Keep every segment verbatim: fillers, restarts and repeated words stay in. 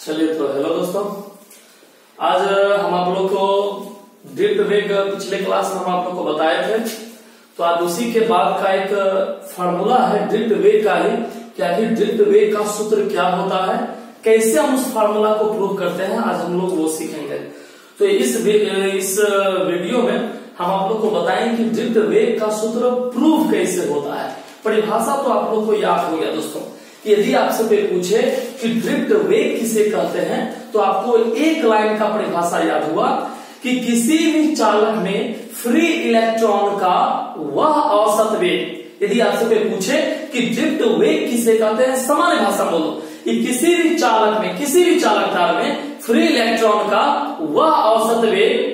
चलिए तो हेलो दोस्तों, आज हम आप लोग को ड्रिफ्ट वेग पिछले क्लास में हम आप लोग को बताए थे, तो आज उसी के बाद का एक फार्मूला है ड्रिफ्ट वेग का ही कि आखिर ड्रिफ्ट वेग का सूत्र क्या होता है, कैसे हम उस फार्मूला को प्रूव करते हैं, आज हम लोग वो सीखेंगे। तो इस इस वीडियो में हम आप लोग को बताएंगे कि ड्रिफ्ट वेग का सूत्र प्रूव कैसे होता है। परिभाषा तो आप लोग को याद हो गया दोस्तों। यदि आपसे कोई पूछे कि ड्रिफ्ट वेग किसे कहते हैं, तो आपको एक लाइन का परिभाषा याद हुआ कि किसी भी चालक में फ्री इलेक्ट्रॉन का वह औसत वेग। यदि आपसे कोई पूछे कि ड्रिफ्ट वेग किसे कहते हैं, सामान्य भाषा बोलो, कि किसी भी चालक में किसी भी चालक तार में फ्री इलेक्ट्रॉन का वह औसत वेग।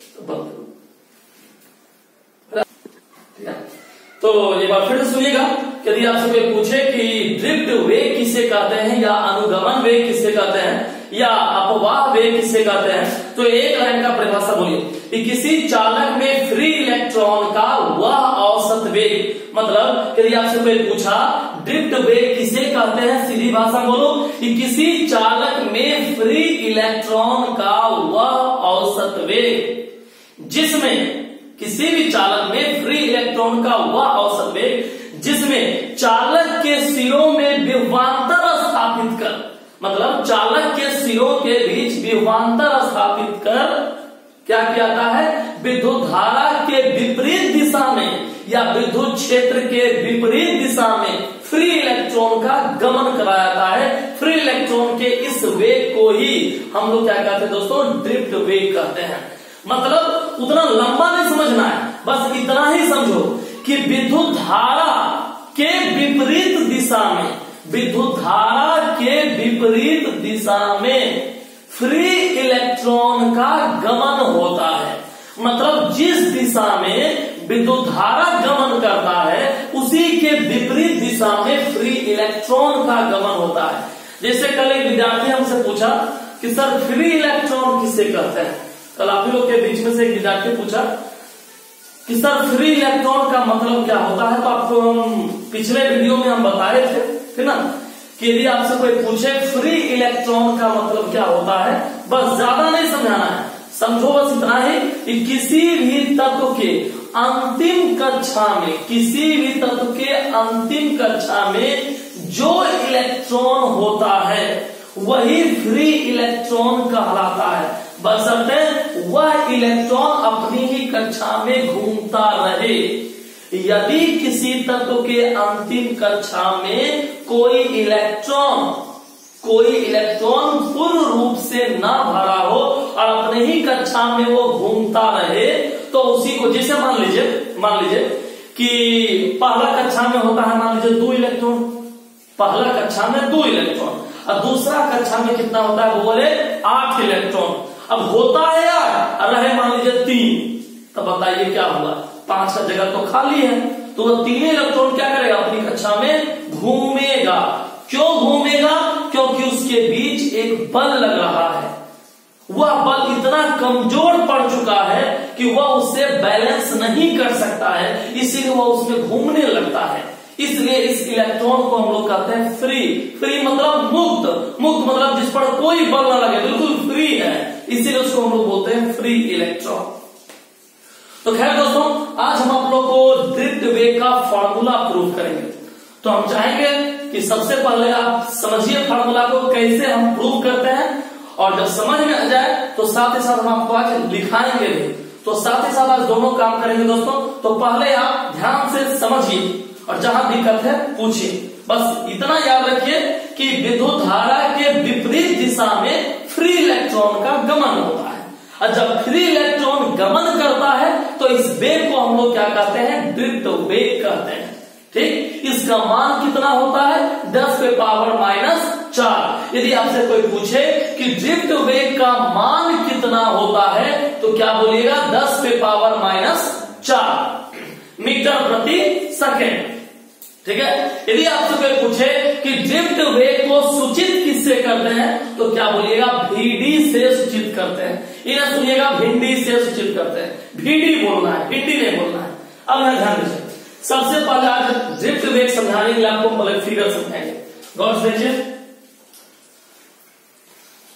तो एक बार फिर से सुनिएगा, यदि आपसे कोई पूछे कि ड्रिफ्ट वेग किसे कहते हैं, या अनुगमन वेग किसे कहते हैं, या अपवाह वेग किसे कहते हैं, तो एक लाइन का परिभाषा बोलिए कि किसी चालक में फ्री इलेक्ट्रॉन का वह औसत वेग। मतलब यदि आपसे कोई पूछा ड्रिफ्ट वेग किसे कहते हैं, सीधी भाषा बोलो कि किसी चालक में फ्री इलेक्ट्रॉन का वह औसत वेग, जिसमें किसी भी चालक में फ्री इलेक्ट्रॉन का वह औसत वेग जिसमें चालक के सिरों में विभवांतर स्थापित कर, मतलब चालक के सिरों के बीच विभवांतर स्थापित कर क्या किया जाता है, विद्युत धारा के विपरीत दिशा में या विद्युत क्षेत्र के विपरीत दिशा में फ्री इलेक्ट्रॉन का गमन कराया जाता है। फ्री इलेक्ट्रॉन के इस वेग को ही हम लोग क्या कहते हैं दोस्तों, ड्रिफ्ट वेग कहते हैं। मतलब उतना लंबा नहीं समझना है, बस इतना ही समझो कि विद्युत धारा के विपरीत दिशा में विद्युत धारा के विपरीत दिशा में फ्री इलेक्ट्रॉन का गमन होता है। मतलब जिस दिशा में विद्युत धारा गमन करता है उसी के विपरीत दिशा में फ्री इलेक्ट्रॉन का गमन होता है। जैसे कल एक विद्यार्थी हमसे पूछा कि सर फ्री इलेक्ट्रॉन किसे कहते हैं। कल आप ही लोग के बीच में से एक विद्यार्थी पूछा कि सर फ्री इलेक्ट्रॉन का मतलब क्या होता है, तो आपको हम पिछले वीडियो में हम बताए थे, है ना, कि यदि आपसे कोई पूछे फ्री इलेक्ट्रॉन का मतलब क्या होता है, बस ज्यादा नहीं समझाना है, समझो बस इतना ही कि किसी भी तत्व के अंतिम कक्षा में किसी भी तत्व के अंतिम कक्षा में जो इलेक्ट्रॉन होता है वही फ्री इलेक्ट्रॉन कहलाता है, बशर्ते वह इलेक्ट्रॉन अपनी ही कक्षा में घूमता रहे। यदि किसी तत्व के अंतिम कक्षा में कोई इलेक्ट्रॉन कोई इलेक्ट्रॉन पूर्ण रूप से ना भरा हो और अपने ही कक्षा में वो घूमता रहे, तो उसी को, जैसे मान लीजिए मान लीजिए कि पहला कक्षा में होता है मान लीजिए दो इलेक्ट्रॉन, पहला कक्षा में दो इलेक्ट्रॉन और दूसरा कक्षा में कितना होता है, वो बोले आठ इलेक्ट्रॉन। अब होता है यार रहे मान लीजिए तीन, तो बताइए क्या होगा, पांच का जगह तो खाली है, तो वो तीन इलेक्ट्रॉन क्या करेगा, अपनी कक्षा में घूमेगा। क्यों घूमेगा, क्योंकि उसके बीच एक बल लग रहा है, वह बल इतना कमजोर पड़ चुका है कि वह उससे बैलेंस नहीं कर सकता है, इसीलिए वह उसमें घूमने लगता है। इसलिए इस इलेक्ट्रॉन को हम लोग कहते हैं फ्री। फ्री मतलब मुक्त, मुक्त मतलब जिस पर कोई बल ना लगे, बिल्कुल फ्री है, इसीलिए उसको हम लोग बोलते हैं फ्री इलेक्ट्रॉन। तो खैर दोस्तों, आज हम आप लोग को ड्रिफ्ट वेग का फार्मूला प्रूव करेंगे। तो हम चाहेंगे कि सबसे पहले आप समझिए फार्मूला को कैसे हम प्रूव करते हैं, और जब समझ में आ जाए तो साथ ही साथ हम आपको आज लिखाएंगे भी, तो साथ ही साथ आज दोनों काम करेंगे दोस्तों। तो पहले आप ध्यान से समझिए और जहां दिक्कत है पूछिए। बस इतना याद रखिए कि विद्युत धारा के विपरीत दिशा में फ्री इलेक्ट्रॉन का गमन होता है, और जब फ्री इलेक्ट्रॉन गमन करता है तो इस वेग को हम लोग क्या कहते हैं, ड्रिफ्ट वेग कहते हैं। ठीक, इसका मान कितना होता है, दस पे पावर माइनस चार। यदि आपसे कोई पूछे कि ड्रिफ्ट वेग का मान कितना होता है, तो क्या बोलिएगा, दस पे पावर माइनस चार मीटर प्रति सेकेंड। ठीक है, यदि आपसे कोई पूछे कि ड्रिफ्ट वेग को सूचित किससे करते हैं, तो क्या बोलिएगा, भीडी से सूचित करते हैं। इन्हें सुनिएगा, भिंडी से सूचित करते हैं, भीडी बोलना है, भिंडी नहीं बोलना है। अब मैं ध्यान दीजिए, सबसे पहले आज ड्रिफ्ट वेग समझाने के लिए आपको पहले फिगर समझाएंगे, गौर से देखिए।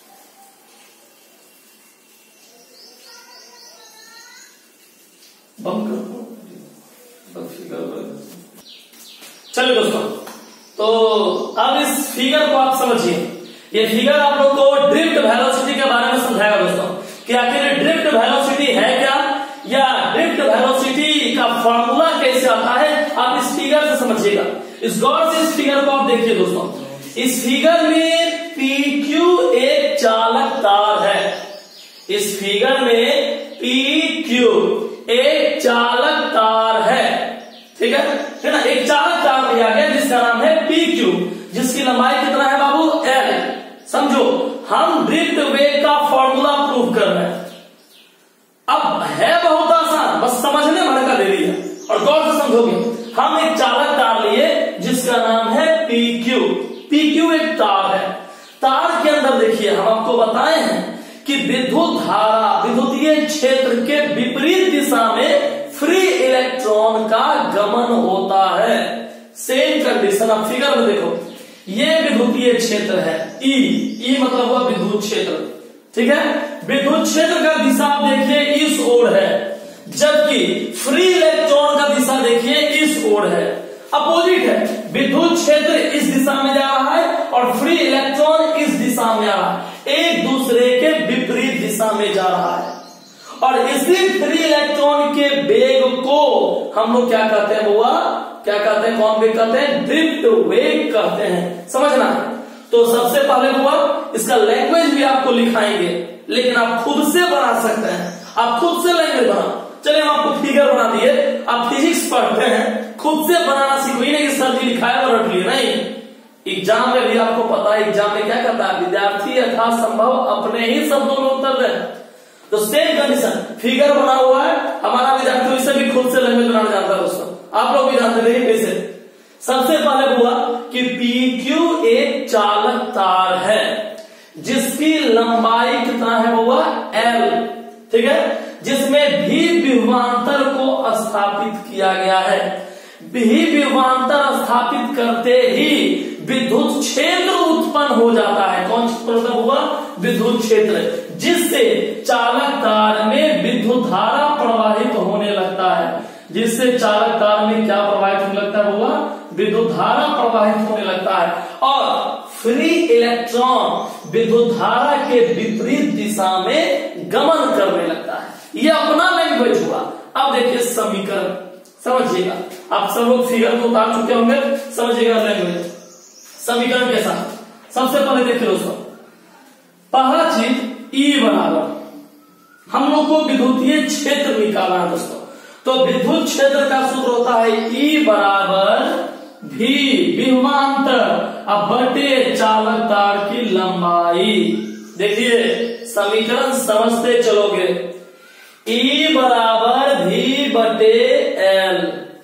अब इस फिगर को आप समझिए। ये फिगर आप लोग को ड्रिफ्ट वेलोसिटी के बारे में समझाएगा दोस्तों कि आखिर ड्रिफ्ट वेलोसिटी है क्या, या ड्रिफ्ट वेलोसिटी का फॉर्मूला कैसे आता है, आप इस फिगर से समझिएगा। इस गौर से इस फिगर को आप देखिए दोस्तों। इस फिगर में पी क्यू एक चालक तार है। इस फिगर में पी क्यू एक चालक तार है, ठीक है है ना। एक चालक तार दिया गया जिसका नाम है पी क्यू, जिसकी लंबाई कितना है बाबू, एल। समझो, हम ड्रिफ्ट वेग का फॉर्मूला प्रूव कर रहे हैं। अब है बहुत आसान, बस समझने भर का देरी है, और गौर से समझोगे। हम एक चालक तार लिए जिसका नाम है पी क्यू। पी क्यू एक तार है। तार के अंदर देखिए, हम आपको बताए हैं कि विद्युत धारा विद्युतीय क्षेत्र के विपरीत दिशा में फ्री इलेक्ट्रॉन का गमन होता है। सेम कंडीशन आप फिगर में देखो, ये विद्युतीय क्षेत्र है ई। ई मतलब हुआ विद्युत क्षेत्र, ठीक है। विद्युत क्षेत्र का दिशा आप देखिए इस ओर है, जबकि फ्री इलेक्ट्रॉन का दिशा देखिए इस ओर है, अपोजिट है। विद्युत क्षेत्र इस दिशा में जा रहा है और फ्री इलेक्ट्रॉन इस दिशा में आ रहा है, एक दूसरे के विपरीत दिशा में जा रहा है। और इसी फ्री इलेक्ट्रॉन के वेग को हम लोग क्या कहते हैं बुआ, क्या कहते हैं, कौन वेग कहते हैं, ड्रिफ्ट वेग कहते हैं। समझना है। तो सबसे पहले बुआ इसका लैंग्वेज भी आपको लिखाएंगे, लेकिन आप खुद से बना सकते हैं, आप खुद से लैंग्वेज बना। चलिए हम आपको फिगर बना दिए, आप फिजिक्स पढ़ते हैं, खुद से बनाना सीखो, ही नहीं कि सर जी लिखाया और रख लिए, नहीं। एग्जाम में भी आपको पता है, एग्जाम में क्या करता है विद्यार्थी, यथासंभव अपने ही शब्दों में उत्तर दे। तो सेम कंडीशन, फिगर बना हुआ है, हमारा विद्यार्थी वैसे भी खुद से लैंग्वेज बनाना जानता है दोस्तों, आप लोग भी जानते हैं कैसे। सबसे पहले हुआ कि पी क्यू एक चालक तार है जिसकी लंबाई कितना है हुआ, एल, ठीक है, जिसमें भी विभवांतर को स्थापित किया गया है। भी विभवांतर स्थापित करते ही विद्युत क्षेत्र उत्पन्न हो जाता है। कौन सा हुआ, विद्युत क्षेत्र, जिससे चालक तार में विद्युत धारा प्रवाहित होने लगता है। जिससे चालक तार में क्या प्रवाहित होने लगता है हुआ, विद्युत धारा प्रवाहित होने लगता है, और फ्री इलेक्ट्रॉन विद्युत धारा के विपरीत दिशा में गमन करने लगता है। ये अपना लैंग्वेज हुआ। अब देखिए समीकरण समझिएगा, आप सब लोग फिगर को उतार चुके होंगे, समझिएगा लैंग्वेज समीकरण के साथ। सबसे पहले देखिए दोस्तों, पहला चीज ई बराबर, हम लोग को विद्युतीय क्षेत्र निकालना है दोस्तों। तो विद्युत क्षेत्र का सूत्र होता है ई बराबर भी विभवांतर अब बटे चालक तार की लंबाई। देखिए समीकरण समझते चलोगे, ई बराबर भी बटे एल।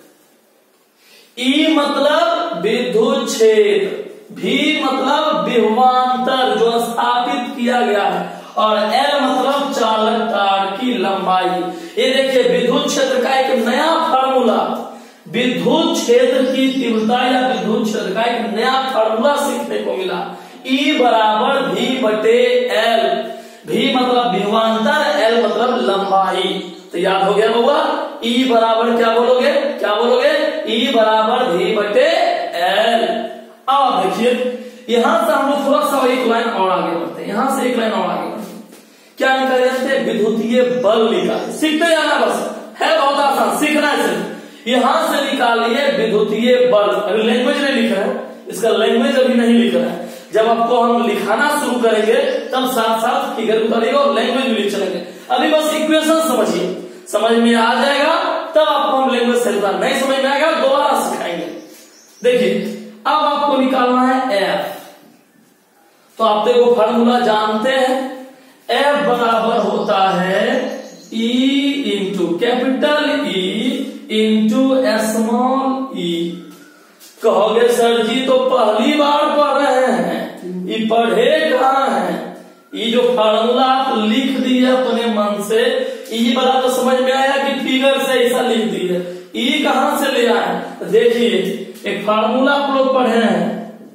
ई मतलब विद्युत क्षेत्र, भी मतलब विभवांतर जो स्थापित किया गया है, और एल मतलब चालक तार की लंबाई। ये देखिए विद्युत क्षेत्र का एक नया फार्मूला, विद्युत क्षेत्र की तीव्रता या विद्युत क्षेत्र का एक नया फार्मूला सीखने को मिला। ई बराबर भी बटे एल, भी मतलब विभवांतर, एल मतलब लंबाई। तो याद हो गया होगा, ई बराबर क्या बोलोगे, क्या बोलोगे, ई बराबर भी बटे एल। अब देखिए यहां से हम लोग थोड़ा सा एक लाइन और आगे बढ़ते हैं, यहां से एक लाइन और आगे बढ़ते हैं। क्या निकाले जाते हैं, विद्युतीय बल निकाले, सीखते जाना बस है, बहुत आसान, सीखना है सिर्फ। यहां से निकालिए विद्युतीय बल। अभी लैंग्वेज नहीं लिख रहा है, इसका लैंग्वेज अभी नहीं लिख रहा है। जब आपको हम लिखाना शुरू करेंगे तब साथ साथ फिगर उतारिएगा और लैंग्वेज भी लिख चलेंगे। अभी बस इक्वेशन समझिए, समझ में आ जाएगा तब आपको हम लैंग्वेज से उतार, नहीं समझ में आएगा दोबारा सिखाएंगे। देखिए अब आपको निकालना है एफ, तो आप देखो फार्मूला जानते हैं, एफ बराबर होता है E into capital E into small E. कहोगे सर जी तो पहली बार पढ़ रहे हैं, ये पढ़े कहाँ हैं, ये जो फार्मूला आप लिख दिए अपने मन से, ये बड़ा तो समझ में आया कि फिगर से ऐसा लिख दिए, ये कहां से ले आए। देखिए एक फार्मूला आप लोग पढ़े हैं,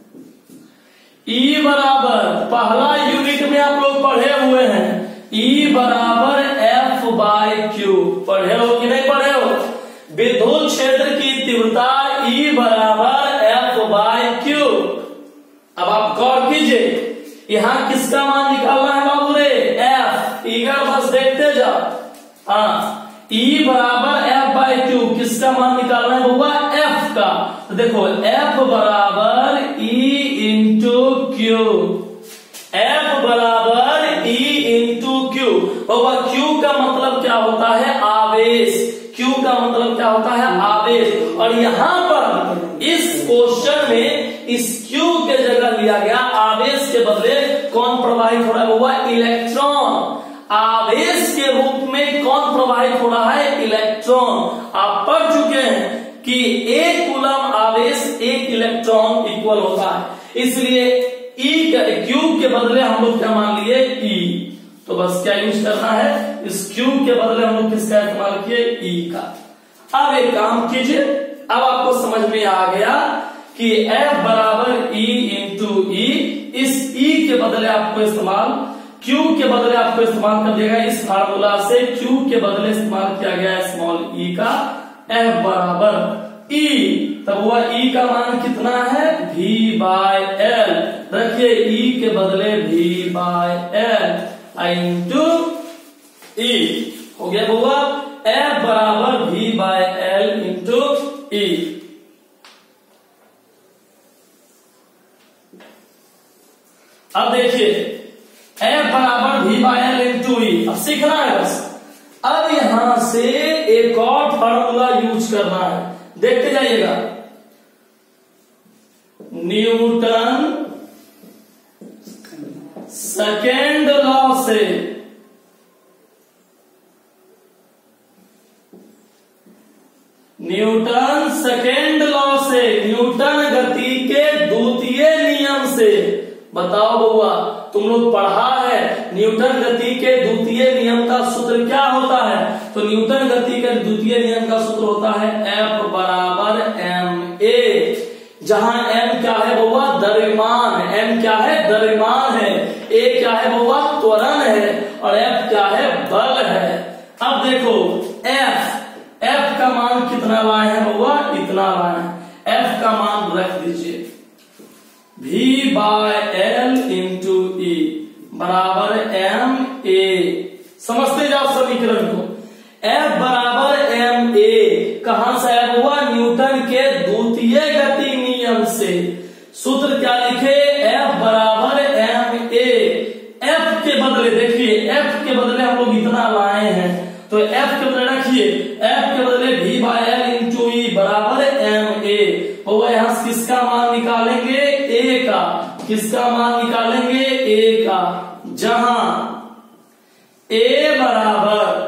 ई बराबर पहला यूनिट में आप लोग पढ़े हुए हैं, ई बराबर एफ बाई क्यू। पढ़े हो कि नहीं पढ़े हो, विद्युत क्षेत्र की तीव्रता ई बराबर एफ बाई क्यू। अब आप गौर कीजिए, यहां किसका मान निकालना है बाबू रे? एफ। इगर बस देखते जाओ। हाँ, ई बराबर एफ बाई क्यू, किसका मान निकालना है बउआ? एफ का। तो देखो एफ बराबर ई इंटू क्यू, एफ बराबर ई इंटू क्यू। बउआ क्यू का मतलब क्या होता है? आवेश। क्यू का मतलब क्या होता है? आवेश। और यहां पर इस क्वेश्चन में इस क्यू के जगह लिया गया आवेश के बदले कौन प्रवाहित हो रहा है बउआ? इलेक्ट्रॉन। आवेश के रूप में कौन प्रवाहित हो रहा है? इलेक्ट्रॉन। आप पढ़ चुके हैं कि एक कूलम आवेश एक इलेक्ट्रॉन इक्वल होता है, इसलिए ई क्यू के बदले हम लोग क्या मान लिए? ई। तो बस क्या यूज करना है? इस क्यू के बदले हम लोग किसका इस्तेमाल किए? ई का। अब एक काम कीजिए, अब आपको समझ में आ गया कि एफ बराबर ई इंटू ई। इस ई के बदले आपको इस्तेमाल क्यू के बदले आपको इस्तेमाल कर दिया गया इस फार्मूला से, क्यू के बदले इस्तेमाल किया गया स्मॉल ई का। एफ बराबर ई, तब हुआ ई का मान कितना है? भी बाय एल। रखिए ई के बदले भी बाय एल इंटू ई हो गया बउआ। एफ बराबर भी बाय एल इंटू ई। अब देखिए एफ बराबर भी बाय एल इंटू ई, अब सीखना है बस। अब यहां से एक और फार्मूला यूज करना है, देखते जाइएगा। न्यूटन सेकेंड लॉ से न्यूटन सेकेंड लॉ से न्यूटन गति के द्वितीय नियम से। बताओ बउआ, तुम लोग पढ़ा है न्यूटन गति के द्वितीय नियम का सूत्र क्या होता है? तो न्यूटन गति के द्वितीय नियम का सूत्र होता है एफ बराबर एम ए, जहां एम क्या है बउआ? द्रव्यमान। एम क्या है? द्रव्यमान है। ए क्या है बउआ? त्वरण है। और एफ क्या है? बल है। अब देखो एफ एफ का मान कितना लाए हैं बउआ? इतना लाए हैं। एफ का मान रख दीजिए भी बाय एल इंटू ई बराबर एम ए। समझते जाओ समीकरण को। एफ बराबर एम ए कहां से आया हुआ? न्यूटन के द्वितीय गति नियम से। सूत्र क्या लिखे? एफ बराबर एम ए। एफ के बदले देखिए, एफ के बदले हम लोग इतना लाए हैं, तो एफ के बदले रखिए एफ के बदले भी बाय एल इंटू ई बराबर एम ए। और यहां से किसका मान निकालेंगे? ए का। किसका मान निकालेंगे? ए का। जहां ए बराबर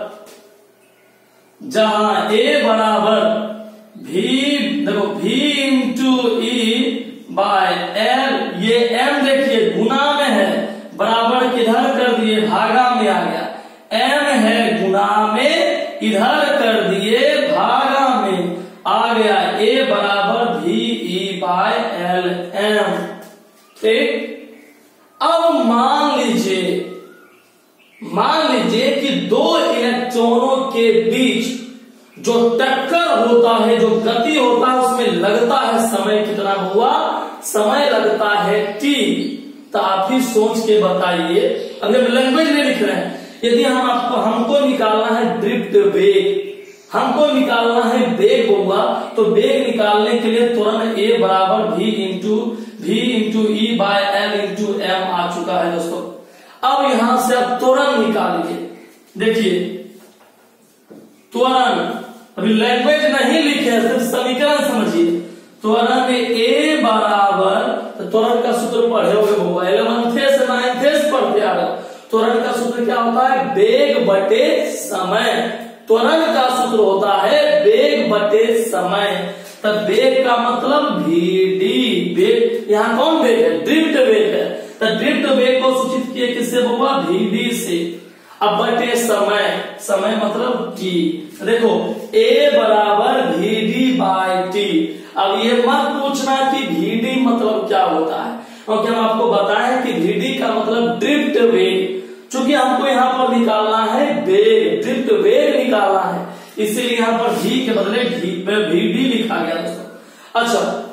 जहां ए बराबर भी, देखो V into E by L, ये एम देखिए गुना में है, बराबर किधर कर दिए? भागा में आ गया। एम है गुना में, इधर कर दिए भागा में आ गया। ए बराबर भी ई बाय एल एम। ठीक। अब मान लीजिए मान लीजिए कि दो इलेक्ट्रॉनों के बीच जो टक्कर होता है, जो गति होता है, उसमें लगता है समय कितना हुआ? समय लगता है टी। तो आप ही सोच के बताइए, अगर लैंग्वेज में लिख रहे हैं, यदि हम आपको हमको निकालना है ड्रिफ्ट वेग, हमको निकालना है वेग होगा, तो वेग निकालने के लिए तुरंत ए बराबर V into V into E by L into M आ चुका है दोस्तों। अब यहां से आप त्वरण निकालिए। देखिए त्वरण, अभी लैंग्वेज नहीं लिखे है, सिर्फ समीकरण समझिए। त्वरण ए बराबर, तो त्वरण का सूत्र पढ़े होंगे इलेवंथ से नाइन्थ से पढ़ते आ रहे। त्वरण का सूत्र क्या होता है? वेग बटे समय। त्वरण का सूत्र होता है वेग बटे समय। तब वेग का मतलब भी डी। वेग यहाँ कौन वेग है? ड्रिफ्ट वेग है। तो ड्रिफ्ट वेग को सूचित किए किससे बउआ? भी डी से। अब बटे समय, समय मतलब टी। देखो ए बराबर भी डी बाय टी। अब ये मत पूछना कि भी डी मतलब क्या होता है, क्योंकि हम आपको बताएं कि भी डी का मतलब ड्रिफ्ट वेग। चूंकि हमको यहाँ पर निकालना है वेग, ड्रिफ्ट वेग निकालना है, इसीलिए यहाँ पर भी के बदले भी डी लिखा गया दोस्तों। अच्छा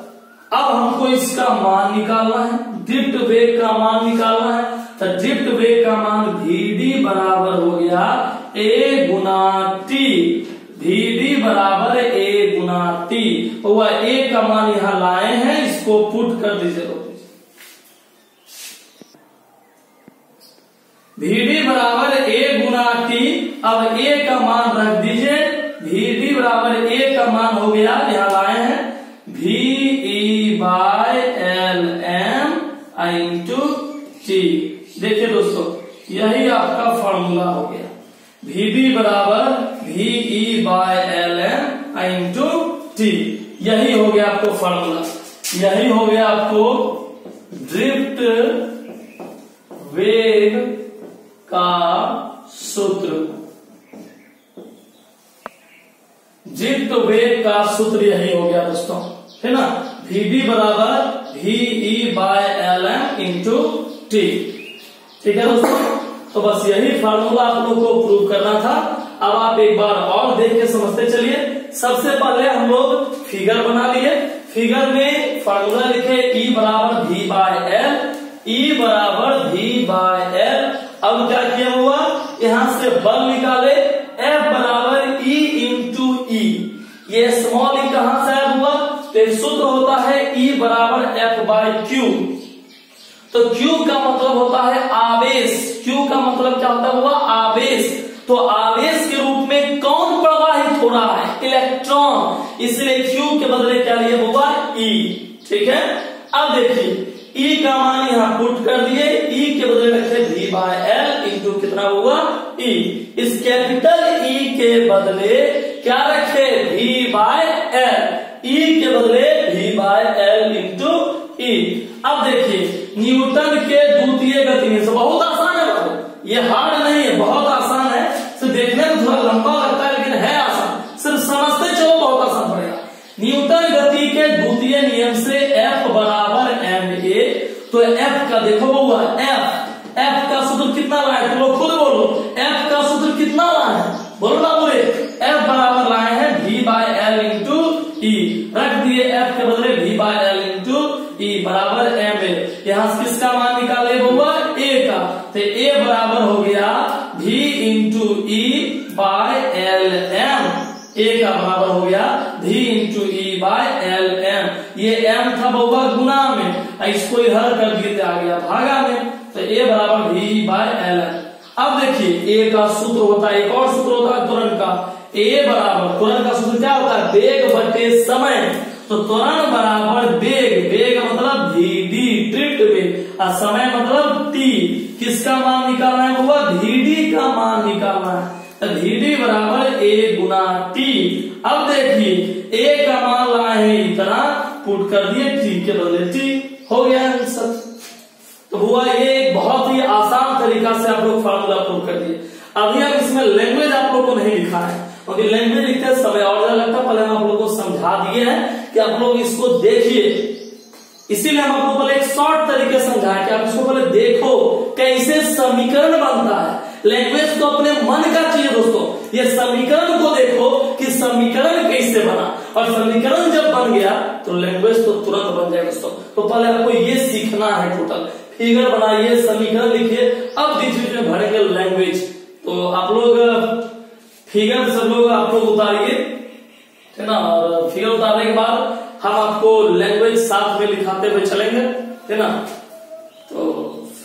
अब हमको इसका मान निकालना है, ड्रिफ्ट वेग का मान निकालना है। तो ड्रिफ्ट वेग का मान वी डी बराबर हो गया ए गुना टी, वी डी बराबर ए गुना टी। वह ए का मान यहां लाए हैं, इसको पुट कर दीजिए। वी डी बराबर ए गुना टी, अब ए का मान रख दीजिए, वी डी बराबर ए का मान हो गया, यहां लाए हैं V E by L M into T. देखिए दोस्तों, यही आपका फॉर्मूला हो गया, वी डी बराबर V E by L M into T. यही हो गया आपको फॉर्मूला, यही हो गया आपको ड्रिफ्ट वेग का सूत्र। ड्रिफ्ट वेग का सूत्र यही हो गया दोस्तों, है ना। वी डी बराबर V E by L M into T. ठीक है दोस्तों, तो बस यही फार्मूला आप लोग को प्रूव करना था। अब आप एक बार और देख के समझते चलिए। सबसे पहले हम लोग फिगर बना लिए, फिगर में फार्मूला लिखे ई बराबर वी बाय एल, ई बराबर वी बाय एल। अब क्या किया हुआ, यहां से बल निकाले, एफ बराबर ई इंटू ई। ये स्मॉल ई कहां से आया हुआ, तो सूत्र होता है ई बराबर एफ बाय क्यू। तो क्यू का मतलब होता है आवेश, क्यू का मतलब क्या होता हुआ, आवेश। तो आवेश के रूप में कौन प्रवाहित हो रहा है, इलेक्ट्रॉन, इसलिए क्यू के बदले क्या लिया हुआ, ई। ठीक है, अब देखिए ई का मान यहां पुट कर दिए, ई के बदले रखे वी बाय एल इंटू कितना हुआ, ई। इस कैपिटल ई के बदले क्या रखे, वी बाय एल, ई के बदले V by L into E. अब देखिए न्यूटन के द्वितीय गति नियम से, बहुत आसान है बाबू, ये हार्ड नहीं है, बहुत आसान है। सिर्फ देखने में थोड़ा लंबा लगता है लेकिन है आसान, सिर्फ समझते चलो बहुत आसान पड़ेगा। न्यूटन गति के द्वितीय नियम से एफ बराबर एम ए, तो एफ का देखो हुआ एफ, एफ का सूत्र कितना लाए, तुम लोग खुद बोलो, एफ का सूत्र कितना लाए हैं, बोलो ना बोले, एफ बराबर लाए हैं V by L into E. रख दिए एफ के बदले V by L into E बराबर एम ए। यहां से किसका मान निकाले हुआ, ए का, तो ए बराबर हो गया V into E by L M. A का बराबर हो गया V into E by L M. ये एम था बहुआ गुना में, इसको इधर कर दिए आ गया भागा में, तो ए बराबर वी बाय एल एम। अब देखिए ए का सूत्र होता है, एक और सूत्र होता है त्वरण का, ए बराबर, त्वरण का सूत्र क्या होता है, वेग बटे समय। तो त्वरण बराबर वेग, वेग मतलब वी डी, ड्रिफ्ट वेग, और समय मतलब टी। किसका मान निकालना है हुआ, वी डी का मान निकालना है, तो वी डी बराबर ए गुना टी। अब देखिए ए का मान लाए हैं इतना, पुट कर दिए, टी के बदले टी, हो गया आंसर। तो हुआ ये एक बहुत ही आसान तरीका से आप लोग फार्मूला प्रूव कर दिए। अभी हम इसमें लैंग्वेज आप लोग को नहीं लिखा है, क्योंकि लैंग्वेज लिखते समय और ज्यादा लगता है। पहले हम आप लोग को समझा दिए हैं कि आप लोग इसको देखिए, इसीलिए हम आपको पहले एक शॉर्ट तरीके समझाए कि आप इसको पहले देखो कैसे समीकरण बनता है। लैंग्वेज तो अपने मन का चाहिए दोस्तों, ये समीकरण को देखो कि समीकरण कैसे बना, और समीकरण जब बन गया तो लैंग्वेज तो तुरंत बन जाएगा दोस्तों। तो पहले आपको ये सीखना है, टोटल फिगर बनाइए, समीकरण लिखिए, अब बीच बीच में भरेंगे लैंग्वेज। तो आप लोग फिगर सब लोग आप लोग उतारिए, है ना, और फिगर उतारने के बाद हम आपको लैंग्वेज साथ में लिखाते हुए चलेंगे, है ना। तो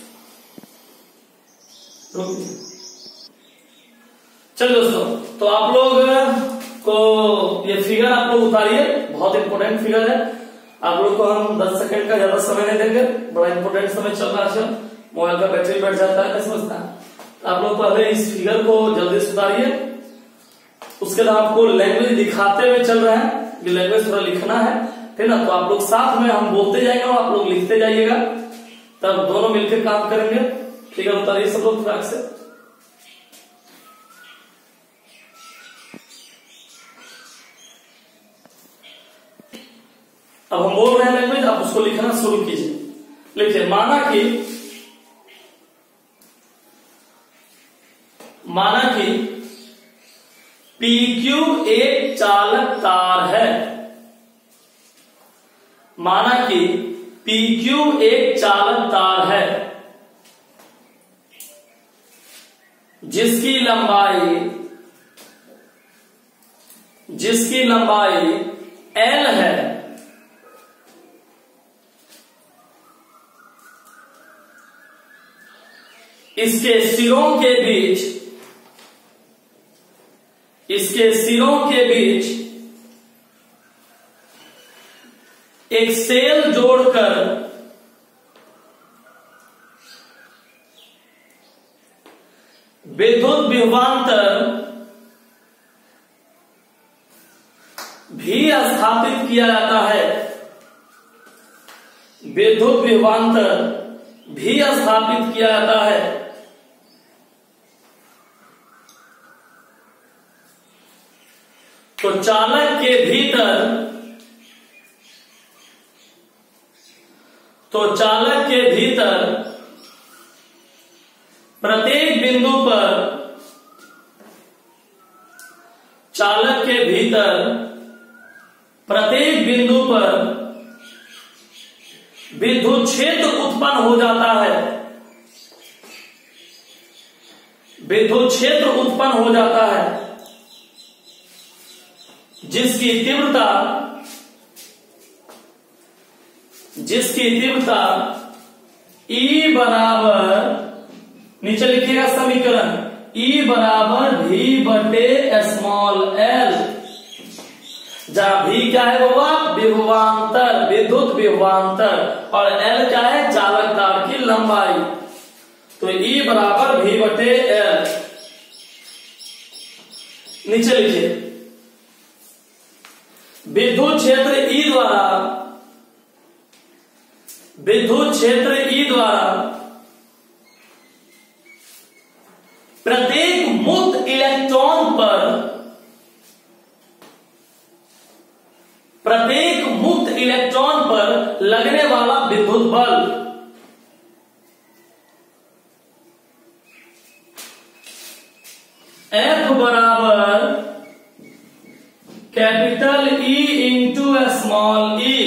चलो दोस्तों, तो आप लोग को ये फिगर आप लोग उतारिए, बहुत इंपॉर्टेंट फिगर है। आप लोग को हम दस सेकंड का ज्यादा समय नहीं देंगे, बड़ा इंपॉर्टेंट समय चल रहा है, मोबाइल का बैटरी बैठ जाता है, समझता है। आप लोग पहले इस फिगर को जल्दी से उतारिए, उसके बाद आपको लैंग्वेज दिखाते हुए चल रहे हैं, ये लैंग्वेज थोड़ा लिखना है, ठीक ना। तो आप लोग साथ में हम बोलते जाएंगे और आप लोग लिखते जाइएगा, तब दोनों मिलकर काम करेंगे। फिगर उतारिए सब लोग ट्रैक से। अब हम बोल रहे हैं लैंग्वेज, आप उसको लिखना शुरू कीजिए। लिखिए, माना कि माना कि पी क्यू एक चालक तार है, माना कि पी क्यू एक चालक तार है जिसकी लंबाई जिसकी लंबाई एल है। इसके सिरों के बीच इसके सिरों के बीच एक सेल जोड़कर विद्युत विभवांतर भी स्थापित किया जाता है। विद्युत विभवांतर भी स्थापित किया जाता है। तो चालक के भीतर तो चालक के भीतर प्रत्येक बिंदु पर चालक के भीतर प्रत्येक बिंदु पर विद्युत क्षेत्र उत्पन्न हो जाता है। विद्युत क्षेत्र उत्पन्न हो जाता है जिसकी तीव्रता जिसकी तीव्रता E बराबर, नीचे लिखिएगा समीकरण, E बराबर V बटे स्मॉल एल, जहां V क्या है बाबा, विभवांतर, विद्युत विभवांतर, और L क्या है, चालक तार की लंबाई। तो E बराबर V बटे एल। नीचे लिखिए विद्युत क्षेत्र E द्वारा विद्युत क्षेत्र E द्वारा प्रत्येक मुक्त इलेक्ट्रॉन पर प्रत्येक मुक्त इलेक्ट्रॉन पर लगने वाला विद्युत बल F बराबर capital E into small E.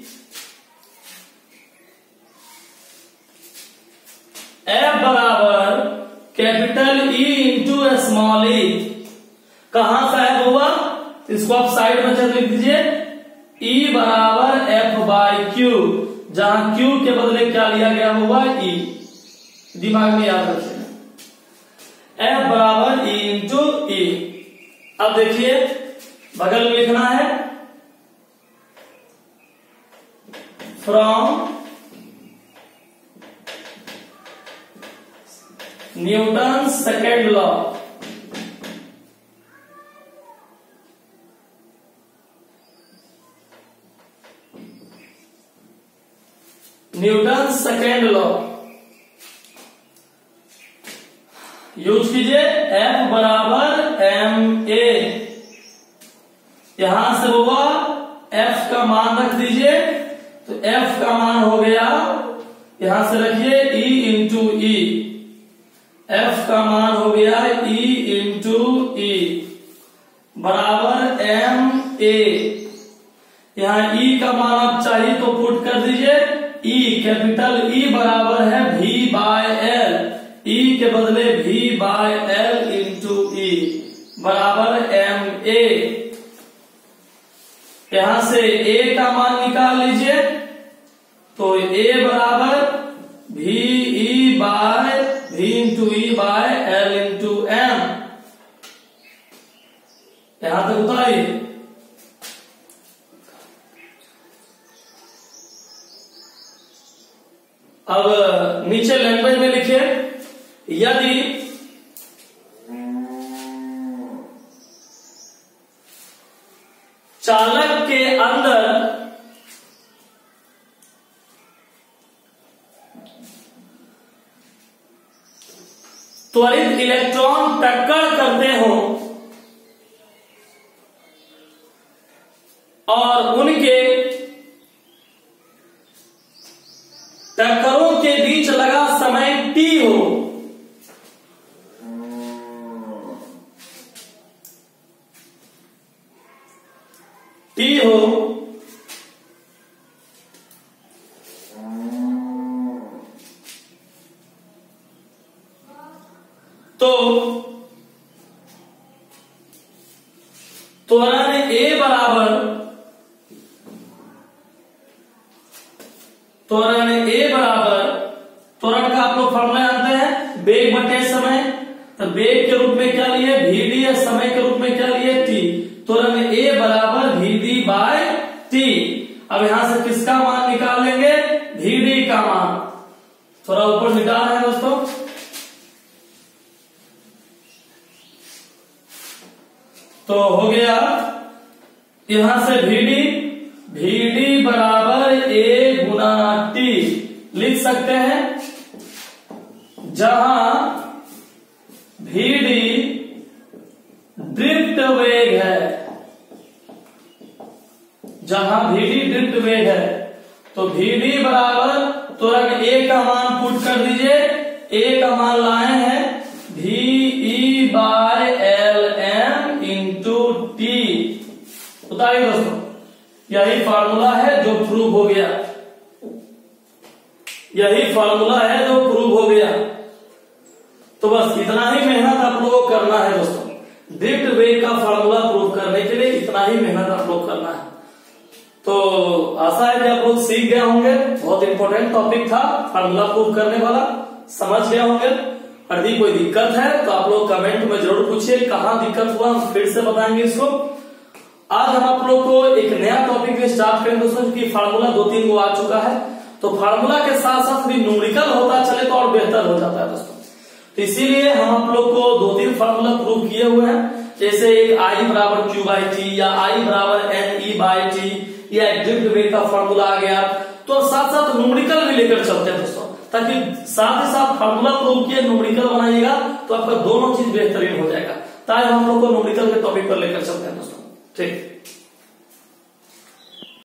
F बराबर capital E into small E. कहां सा है हुआ, इसको आप साइड में चल लिख दीजिए। E बराबर F बाई क्यू, जहां Q के बदले क्या लिया गया हुआ, E। दिमाग में याद रखिए, F बराबर E इंटू ई। अब देखिए बगल में लिखना है from Newton second law. Newton second law use कीजिए। F बराबर एम ए, यहां से होगा F का मान रख दीजिए, तो F का मान हो गया, यहां से रखिए E इंटू ई। F का मान हो गया E इंटू ई बराबर एम ए। यहां E का मान आप चाहिए तो पुट कर दीजिए। E कैपिटल E बराबर है V बाय एल, E के बदले V by L into E बराबर एम ए। यहां से A का मान निकाल लीजिए, तो A बराबर V E by V into E by L into M. यहां तक उतारिए। अब नीचे लैंग्वेज में लिखिए, यदि चालक के अंदर त्वरित इलेक्ट्रॉन टक्कर करते हो और उनके टक्करों के बीच लगा समय t हो, t हो तो त्वरण ए बराबर त्वरण ए बराबर त्वरण का आप लोग फॉर्मूला जानते हैं, वेग बटे समय। तो वेग के रूप में क्या लिए, वी डी, समय के रूप में क्या लिए, टी। त्वरण ए बराबर वी डी बाय टी। अब यहां से किसका मान निकाल लेंगे, वी डी का मान। थोड़ा ऊपर मिटा रहे हैं दोस्तों, तो हो गया यहां से वी डी, वी डी बराबर ए गुना टी लिख सकते हैं, जहां वी डी ड्रिफ्ट वेग है, जहां वी डी ड्रिफ्ट वेग है। तो वी डी बराबर त्वरण ए का मान पुट कर दीजिए, ए का मान लाए हैं V E by L M into T. बताइए दोस्तों, यही फार्मूला है जो प्रूव हो गया, यही फार्मूला है जो प्रूव हो गया। तो बस इतना ही मेहनत आप लोगों को करना है दोस्तों, ड्रिफ्ट वेग का फार्मूला प्रूव करने के लिए इतना ही मेहनत आप लोग करना है। तो आशा है कि आप लोग सीख गए होंगे, बहुत इंपॉर्टेंट टॉपिक था फार्मूला प्रूव करने वाला, समझ गए होंगे। यदि कोई दिक्कत है तो आप लोग कमेंट में जरूर पूछिए, कहां दिक्कत हुआ हम फिर से बताएंगे इसको। आज हम आप लोग को एक नया टॉपिक स्टार्ट करेंगे दोस्तों, कि फार्मूला दो तीन वो आ चुका है, तो फार्मूला के साथ साथ भी न्यूमेरिकल होता चले तो और बेहतर हो जाता है दोस्तों। तो इसीलिए हम आप लोग को दो तीन फार्मूला प्रूव किए हुए हैं, जैसे एक आई बराबर क्यू बाई टी, या आई बराबर एन ई बाई टी, या ड्रिफ्ट वेग का फार्मूला आ गया। तो साथ साथ न्यूमेरिकल भी लेकर चलते हैं दोस्तों, ताकि साथ ही साथ फार्मूला प्रूव किए न्यूमेरिकल बनाइएगा तो आपका दोनों चीज बेहतरीन हो जाएगा। ताकि हम लोग को न्यूमेरिकल के टॉपिक पर लेकर चलते हैं दोस्तों, ठीक।